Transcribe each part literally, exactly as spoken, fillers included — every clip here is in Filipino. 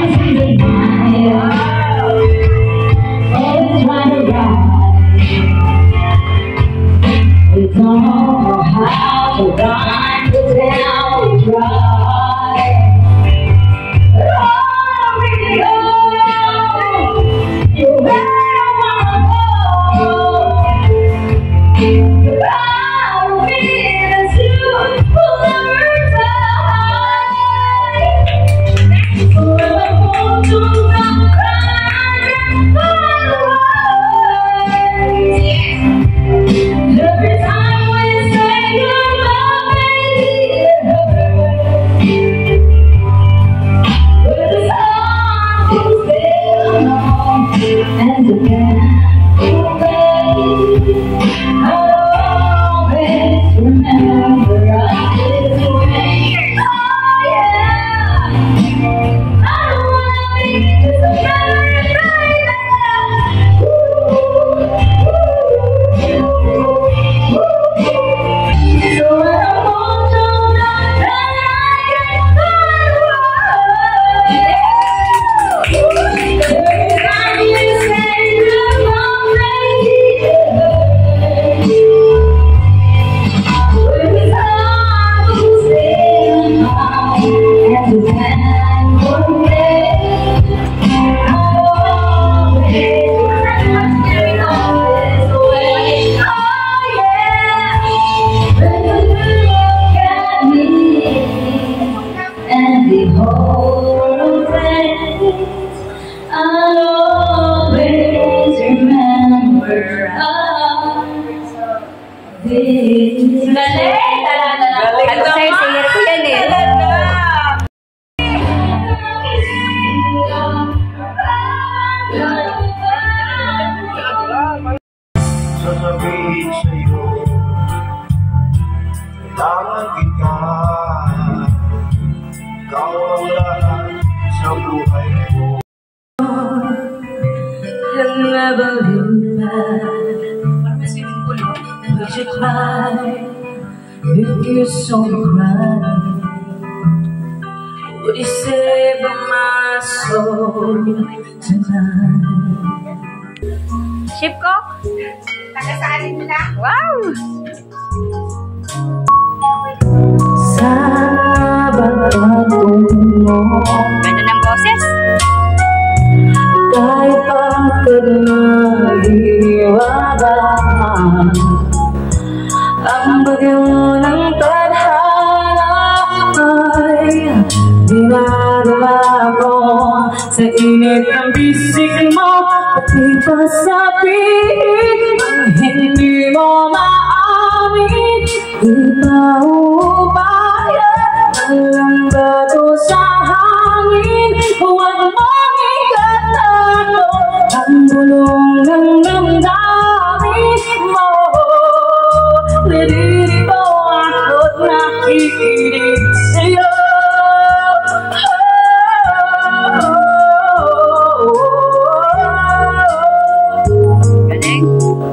If you saw me cry, would you save my soul tonight? Ship ko? Taga-saalin mo na? Wow! Sana ba patungo? Ganda ng boses? Kahit pagkad na hiwaba ang bagyo ng tadhana ay dinadala ko sa init ng bisig mo, pati pa sa piig ang hindi mo maamin. Di pa upaya walang bato sa hangin, huwag mong ikatago ang bulong ng damdamin mo. Nalilito ako't nakikinig sa'yo. Galing.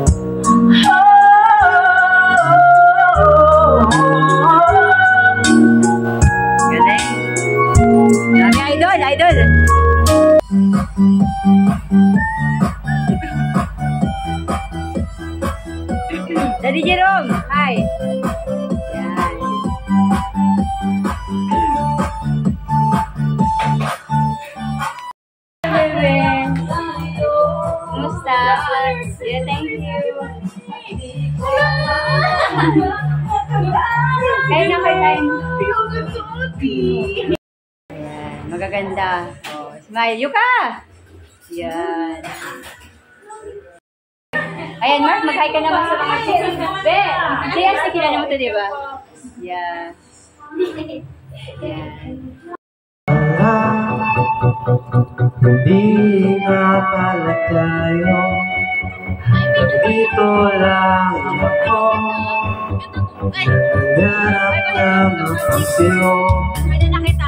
Galing. Lagi idol, idol. Daddy Jerome, hi. Yan. Bebe. Kumusta? Yeah, thank you. Kayo na kayo time. Ayan, magaganda. Oh, smile. Yuka! Yan. Ayan, Mark, mag-hi ka naman sa mga chicks. Be, J S, kilala mo ito, di ba? Yeah. Yeah. Di nga pala tayo, dito lang ako, naghanap ng sa'yo. Pwede na kita.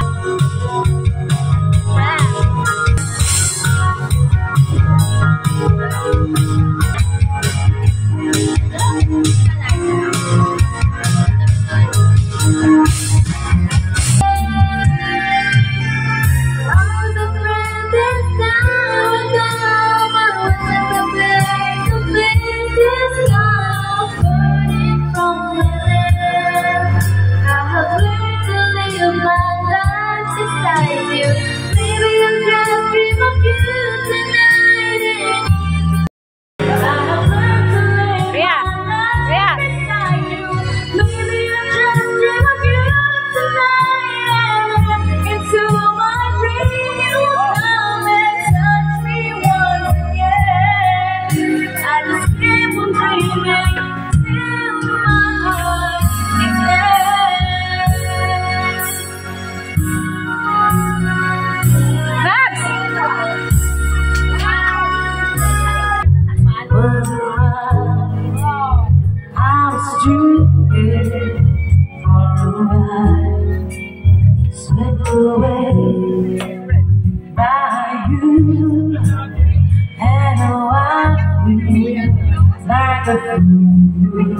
you, and oh, I feel like a fool.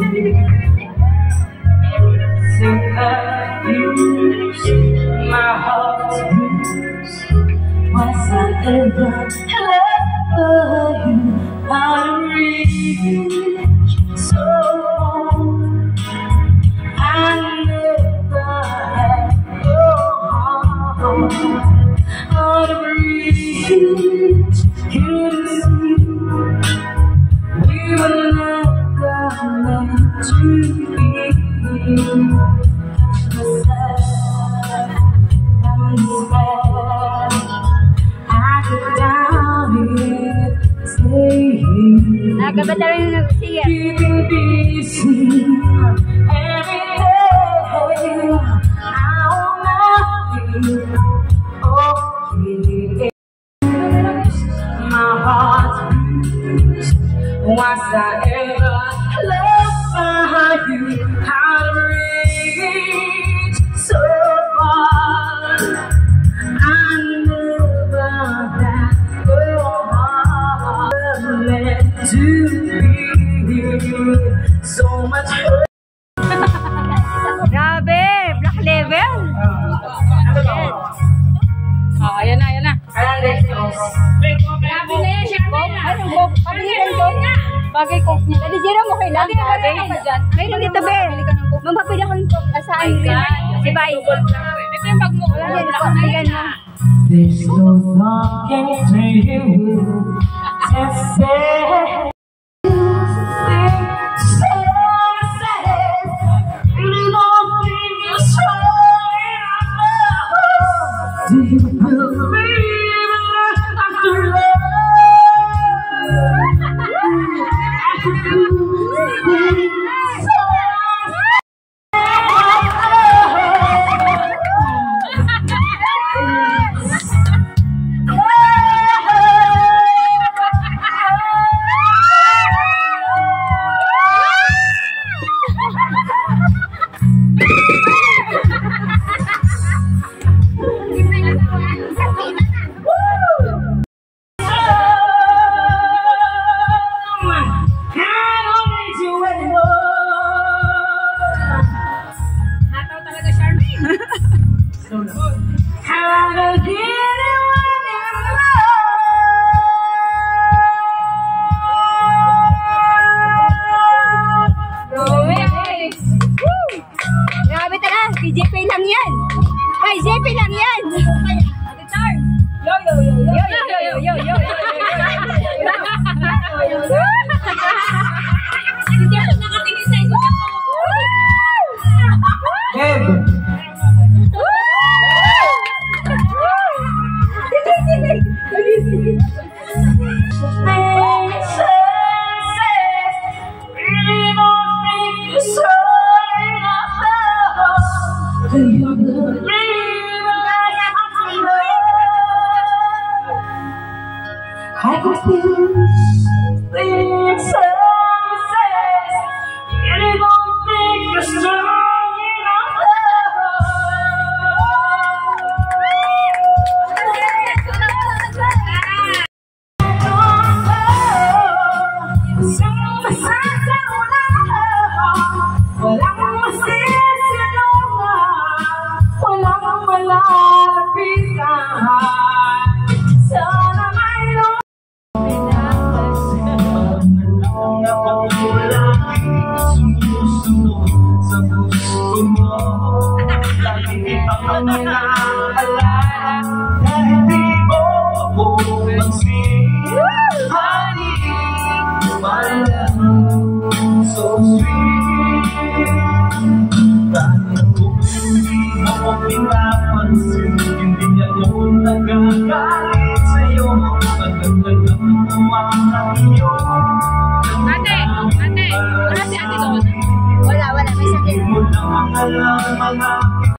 So confused, my heart's bruised. Was I ever love you? Out of reach, so long. I never had your heart. Out of reach, couldn't see we were never meant to be. Touch myself, I'm despair. I get down here, stay here. Nagkabata rin yung nagsiya. Keeping busy every day. I wanna feel okay. My heart's bruised. Was I ever loved you? Out of reach, so far. I never had your heart meant to be. So much hurt. Grabe! Black level! Oh, ayan na, ayan na. Grabe na yan, share mo na. Ano, Bob? Pabilihan ko. Bagay ko. Adi, Jero mo kayo lang. Mayroon dito, Be. Mampapila ko ng asaan rin. Si Bay. Ito yung bag mo. Ayan na. There's no talking to you. Just say. Do you believe after love? After losing K J P lang yan. K J P lang yan. Yo, yo, yo, yo, yo, yo, yo, yo, yo. Hindi ako nakatingin sa iso ako. Ed! I confuse things some says really don't think you're strong enough. Walang masisilungan, walang malalapitan. Sana mayroon sa puso mo. Lagi kitang inaalala kahit di mo ako pansin. Honey, my love, so sweet. Kahit kung hindi mo pinapansin, hindi ako nagagalit sa'yo. Nagdagdag ang tumangang iyo. Ate, ate, wala si ate doon. Wala, wala, may sakit. Hindi mo na mga alam mga